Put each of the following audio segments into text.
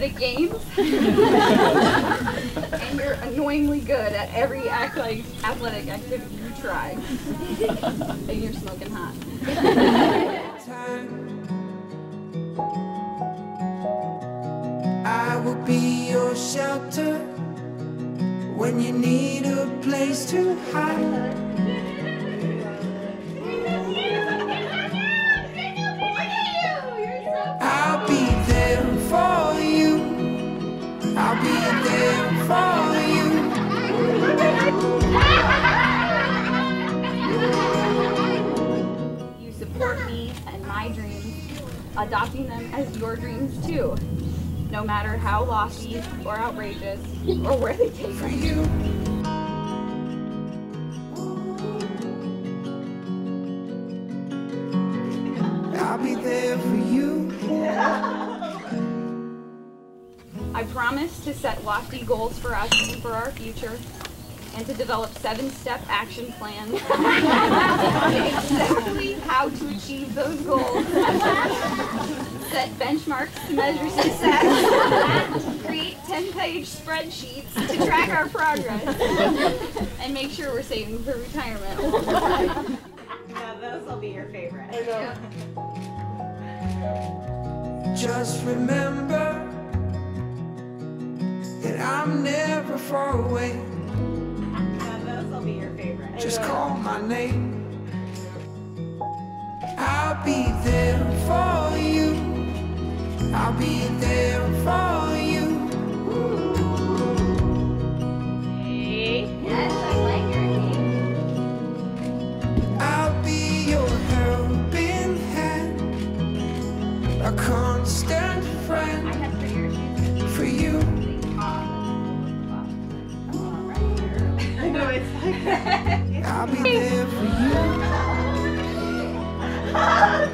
good at games, and you're annoyingly good at every athletic activity you try, and you're smoking hot. I will be your shelter when you need a place to hide. I'll be there for you. I'll be there for you. You support me and my dreams, adopting them as your dreams too, no matter how lofty or outrageous or where they take you. I'll be there for you. I promise to set lofty goals for us and for our future, and to develop 7-step action plans on exactly how to achieve those goals. Set benchmarks to measure success. Create 10-page spreadsheets to track our progress. And make sure we're saving for retirement along the way. Now those will be your favorite. I know. Just remember that I'm never far away. Now those will be your favorite. Just call my name. I'll be there for you. I'll be there for you. Yes, I like your game. I'll be your helping hand, a constant friend for you. I know it's like I'll be there for you. Oh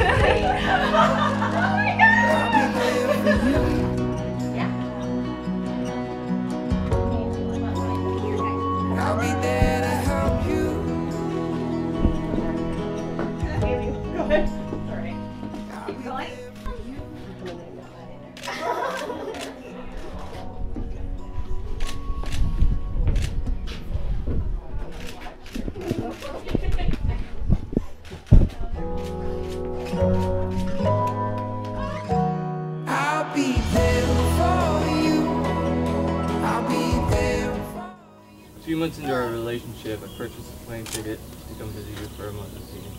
my God! I'll be there for you. I'll be there to help you. Go ahead. Sorry. I'll be going? there for you. I'll be there for you. I'll be there for you. A few months into our relationship, I purchased a plane ticket to come visit you for a month of seeing.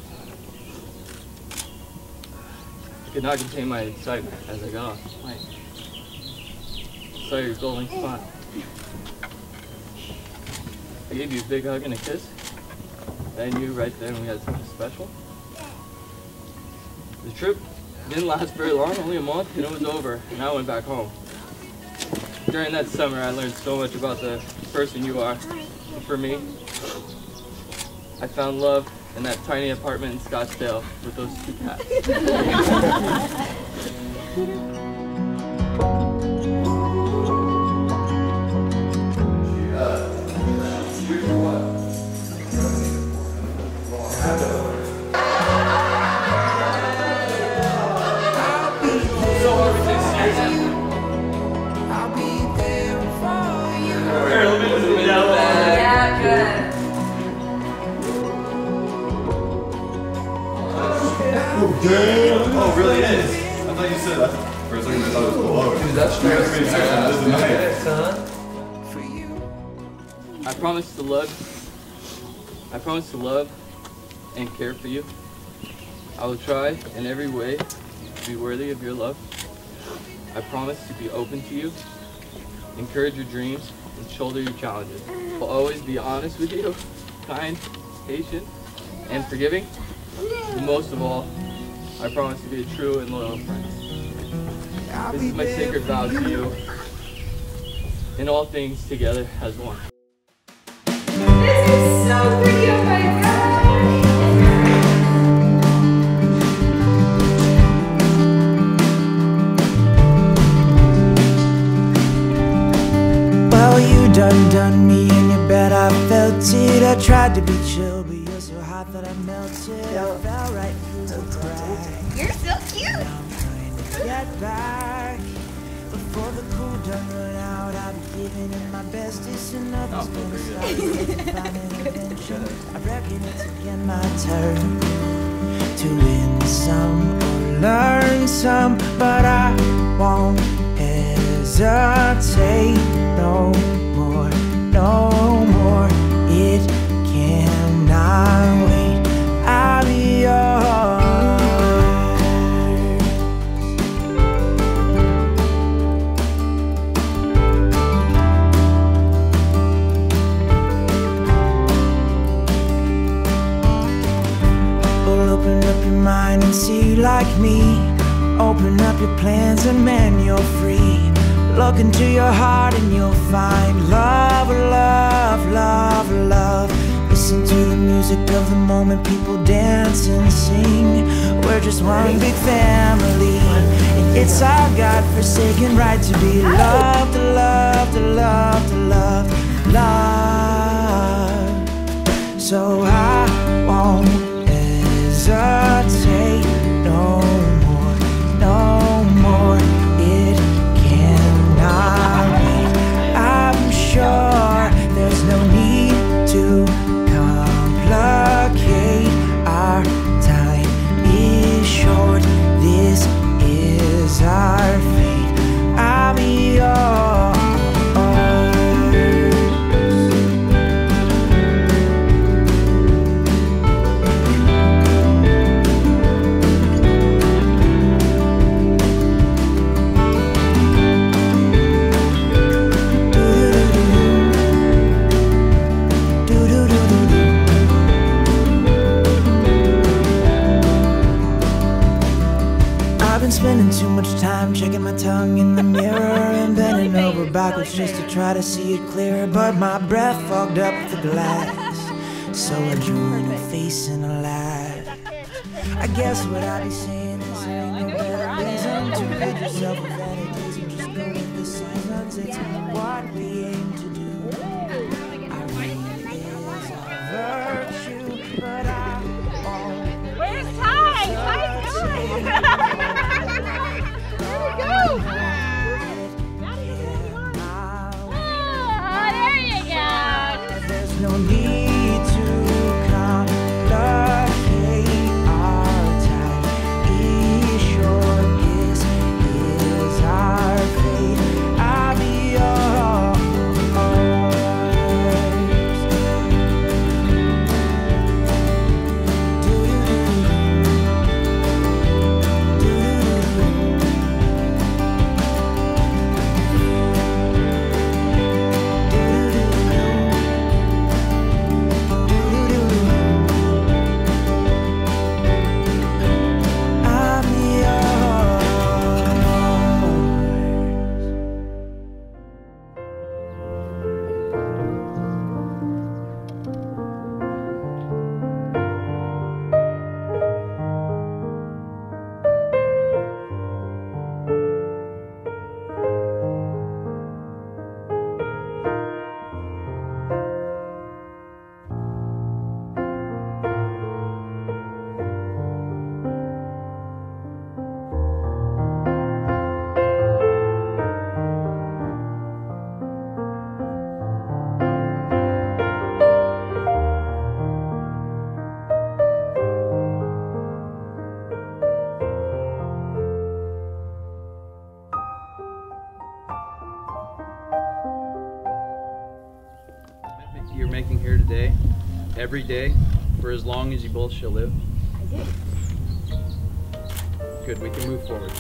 I could not contain my excitement as I got off the plane. I saw your golden smile. I gave you a big hug and a kiss. I knew right then we had something special. The trip didn't last very long, only a month, and it was over, and I went back home. During that summer, I learned so much about the person you are. And for me, I found love in that tiny apartment in Scottsdale with those 2 cats. I'll be there for you. Yeah, good. Oh, damn! Oh, it really is. I thought you said that. For a second, I thought it was below. Dude, that's true. For you. I promise to love and care for you. I will try in every way to be worthy of your love. I promise to be open to you, encourage your dreams, and shoulder your challenges. I'll always be honest with you, kind, patient, and forgiving. And most of all, I promise to be a true and loyal friend. This is my sacred vow to you, in all things together as one. This is so pretty, oh my God! Well, you done me in your bed, I felt it. I tried to be chill, but you're so hot that I melted. I fell right through the crack. You're so cute. Get back. Before the cool done run out, I'll be giving it my bestest, and nothing's gonna stop me from finding invention. I reckon it's again my turn to win some or learn some, but I won't hesitate no more, no more. It cannot wait. I'll be yours. Open up your mind and see like me. Open up your plans and man, you're free. Look into your heart and you'll find love, love, love, love. Listen to the music of the moment, people dance and sing. We're just one big family, and it's our God-forsaken right to be loved, loved, loved, loved, loved. So I won't hesitate no more, no more. It cannot wait. I'm sure there's no need to complicate. Our time is short. This is our fate. I'll be yours. Spending too much time checking my tongue in the mirror and bending over backwards just to try to see it clearer. But my breath fogged up with the glass, so I drew a new face and a laugh. I guess what I'd be saying is there ain't no better reason to rid yourself of any days and just go with the seasons. It's what we aim to do. I mean, it is a virtue, but I won't. Where's Ty? Ty's going. Go! Oh, there you go. There's no need to complicate. Our time is short. This is our fate. I'll be yours. You're making here today, every day, for as long as you both shall live? I did. Good, we can move forward.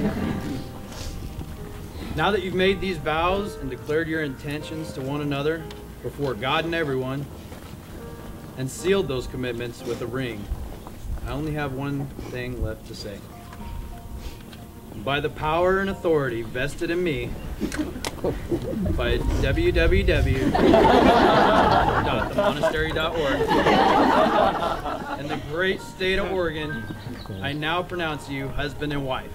Now that you've made these vows and declared your intentions to one another before God and everyone, and sealed those commitments with a ring, I only have one thing left to say. By the power and authority vested in me by www.themonastery.org and the great state of Oregon, I now pronounce you husband and wife.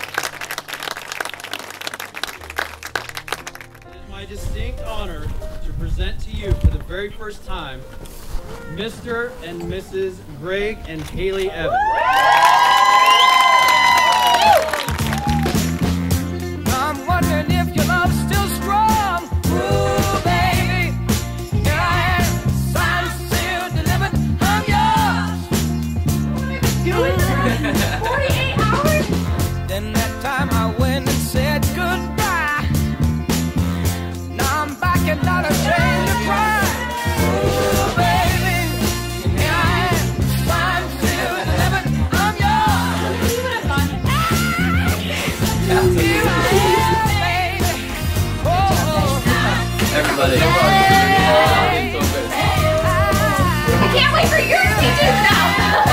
It is my distinct honor to present to you for the very first time Mr. and Mrs. Greg and Haley Evans. I'm wondering if your love's still strong. Ooh, baby, here I am, signed, sealed, delivered, I'm yours. Do it in 48 hours? Then that time I went and said goodbye. Now I'm back and not ashamed to cry. Ooh, baby, here I am, signed, sealed, delivered, I'm yours. Here I am, baby. Oh, Everybody. yeah. I can't wait for your speeches now.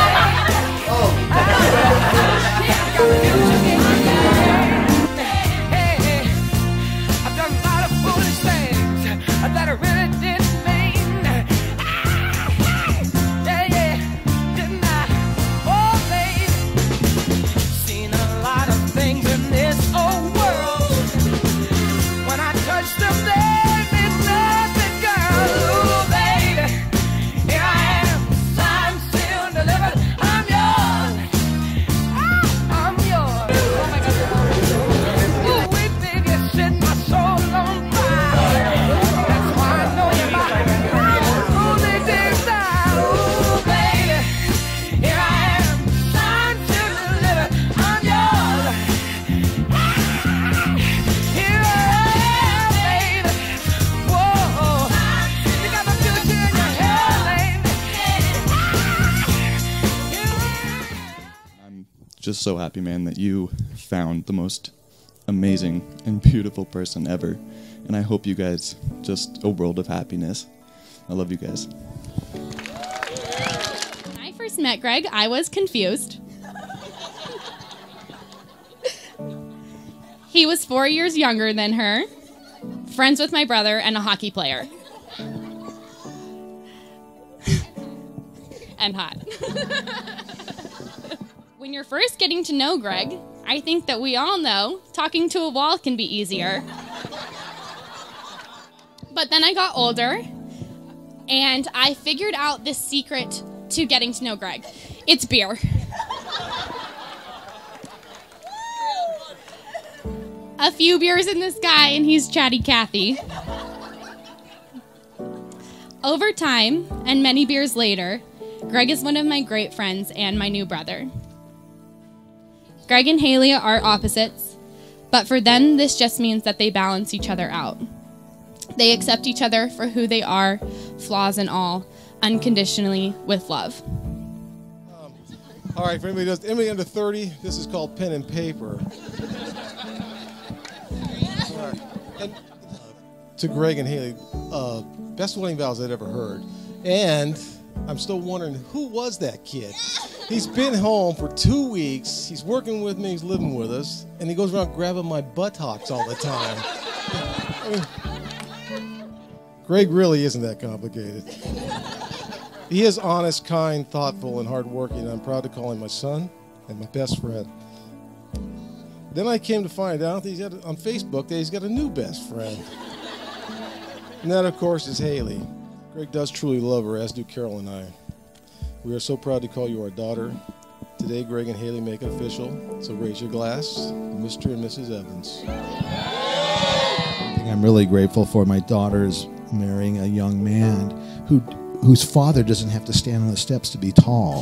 Hey, I've done a lot of foolish things that I really didn't mean. Yeah, didn't I? Oh, babe, seen a lot of things in this old world. When I touch them, there means nothing, girl. Ooh, baby, here I am, signed, sealed, delivered. I'm yours. I'm yours. Oh my God. Ooh, wait, baby, you set my soul on fire. That's why I know you're mine. Ooh, they dig down. Ooh, baby, here I am, signed, sealed, delivered. I'm yours. Here I am, baby. Whoa, you got my future in your hair, baby. I'm just so happy, man, that you found the most amazing and beautiful person ever. And I hope you guys just a world of happiness. I love you guys. When I first met Greg, I was confused. He was 4 years younger than her, friends with my brother, and a hockey player. And hot. When you're first getting to know Greg, I think that we all know talking to a wall can be easier. But then I got older, and I figured out this secret to getting to know Greg. It's beer. A few beers in this guy, and he's Chatty Cathy. Over time, and many beers later, Greg is one of my great friends and my new brother. Greg and Haley are opposites, but for them, this just means that they balance each other out. They accept each other for who they are, flaws and all, unconditionally with love. All right, for anybody under 30, this is called pen and paper. All right. And, to Greg and Haley, best wedding vows I'd ever heard. And I'm still wondering, who was that kid? He's been home for 2 weeks. He's working with me. He's living with us. And he goes around grabbing my buttocks all the time. I mean, Greg really isn't that complicated. He is honest, kind, thoughtful, and hardworking. I'm proud to call him my son and my best friend. Then I came to find out that on Facebook that he's got a new best friend. And that, of course, is Haley. Greg does truly love her, as do Carol and I. We are so proud to call you our daughter. Today, Greg and Haley make it official. So raise your glass, Mr. and Mrs. Evans. I'm really grateful for my daughter's marrying a young man whose father doesn't have to stand on the steps to be tall.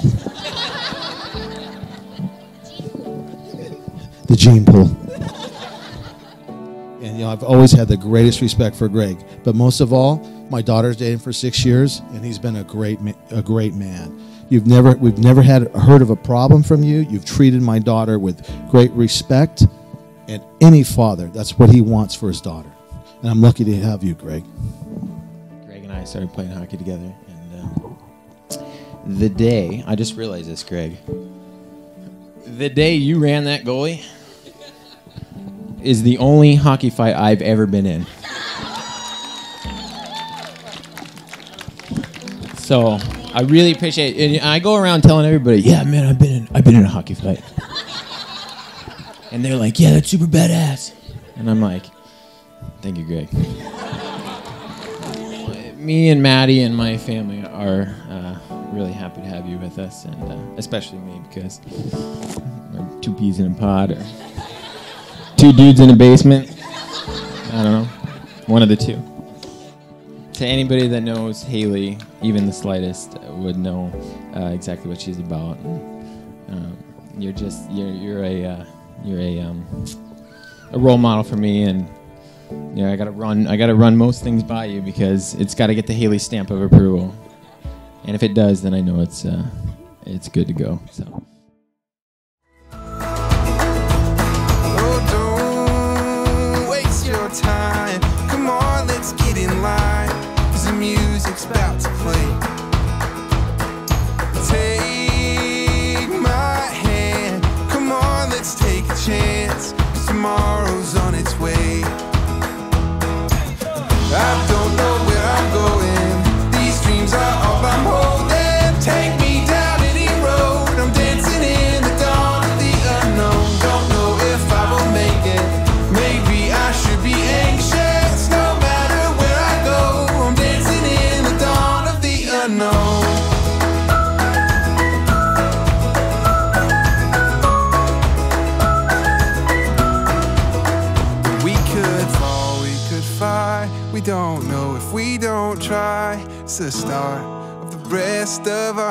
The gene pool. And I've always had the greatest respect for Greg. But most of all, my daughter's dated him for 6 years, and he's been a great man. We've never heard of a problem from you. You've treated my daughter with great respect, and any father, that's what he wants for his daughter. And I'm lucky to have you, Greg. Greg and I started playing hockey together, and the day, I just realized this, Greg, the day you ran that goalie is the only hockey fight I've ever been in. So I really appreciate it. And I go around telling everybody, yeah, man, I've been in a hockey fight. And they're like, yeah, that's super badass. And I'm like, thank you, Greg. me and Maddie and my family are really happy to have you with us, and especially me, because we're two peas in a pod, or two dudes in a basement. I don't know, one of the two. To anybody that knows Haley, even the slightest, would know exactly what she's about. You're a role model for me, and I gotta run most things by you, because it's got to get the Haley stamp of approval, and if it does, then I know it's good to go. So. Oh, don't waste your time. Come on, let's get in line, 'cause the music's about to play. Take my hand. Come on, let's take a chance, 'cause tomorrow's on its way. I don't know where I'm going. These dreams are all I'm holding. Take me down any road. I'm dancing in the dawn of the unknown. Don't know if I will make it. Maybe I should be anxious. No matter where I go, I'm dancing in the dawn of the unknown. We could fall, we could fly. We don't know if we don't try. It's the start of the rest of our